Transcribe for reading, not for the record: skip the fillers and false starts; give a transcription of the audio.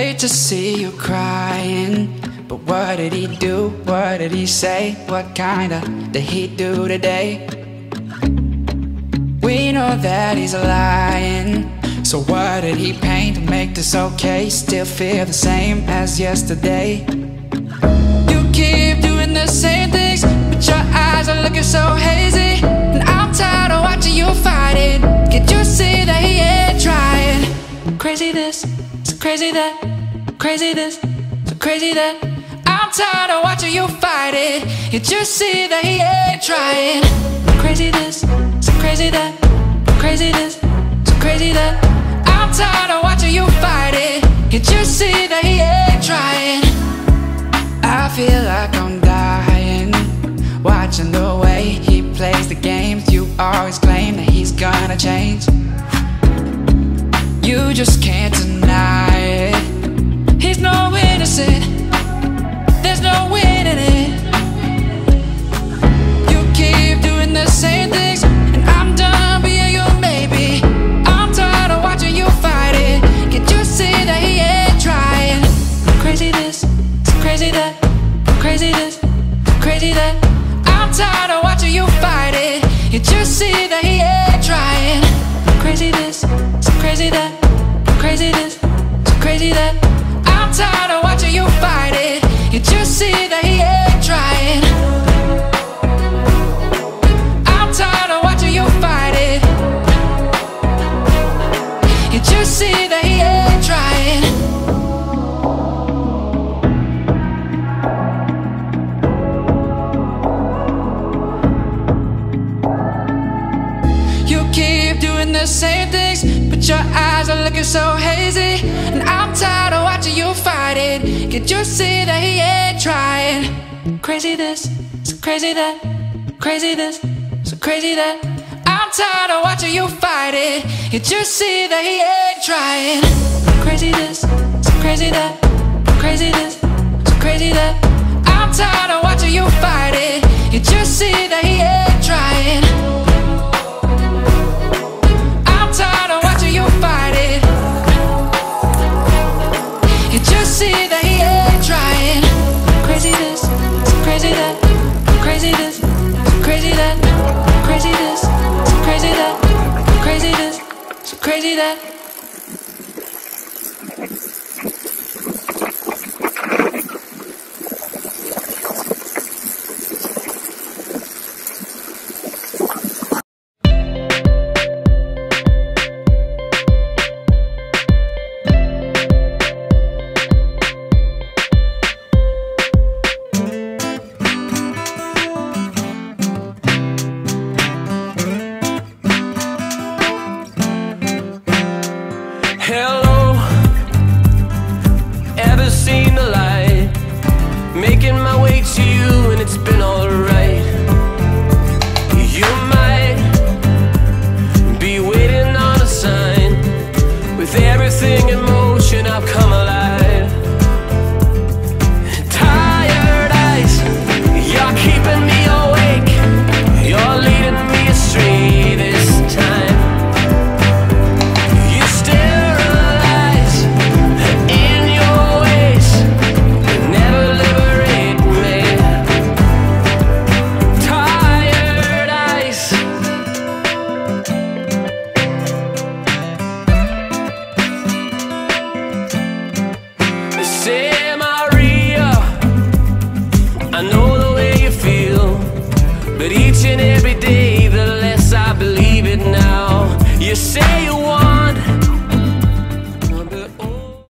hate to see you crying, but what did he do? What did he say? What kinda did he do today? We know that he's lying, so what did he paint to make this okay? Still feel the same as yesterday. You keep doing the same things, but your eyes are looking so hazy, and I'm tired of watching you fight it. Can't you see that he ain't trying? Crazy this, so crazy that, crazy this, so crazy that. I'm tired of watching you fight it. Can't you see that he ain't trying? Crazy this, so crazy that, crazy this, so crazy that. I'm tired of watching you fight it. Can't you see that he ain't trying? I feel like I'm dying, watching the way he plays the games. You always claim that he's gonna change. You just can't deny it. He's no innocent, there's no winning it. You keep doing the same things, and I'm done being your maybe. I'm tired of watching you fight it. Can't you see that he ain't trying? Crazy this, so crazy that, crazy this, so crazy that. I'm tired of watching you fight it. Can't you see that he ain't trying? Crazy this, so crazy that, crazy this, so crazy that. I'm tired of watching you fight it. Can't you see that he ain't trying? I'm tired of watching you fight it. Can't you see that he ain't trying? You keep doing the same things, but your eyes are looking so hazy, and I'm tired of watching you fight it. Can't you see that he ain't trying? Crazy this, so crazy that, crazy this, so crazy that. I'm tired of watching you fight it. Can't you see that he ain't trying? Crazy this, so crazy that, crazy this, so crazy that. I'm tired of watching you fight it. Can't you see that he ain't trying? I'm tired of watching you fight it. Can't you see that he ain't trying? Crazy this, so crazy that, crazy this, so crazy that, crazy this, so crazy that, crazy this, so crazy that. Hello, ever seen the light? Making my way to you and it's been alright. You might be waiting on a sign. With everything in motion, I've come alive. Tired eyes, you're keeping me awake. You're leading me astray this time. I know the way you feel, but each and every day, the less I believe it now. You say you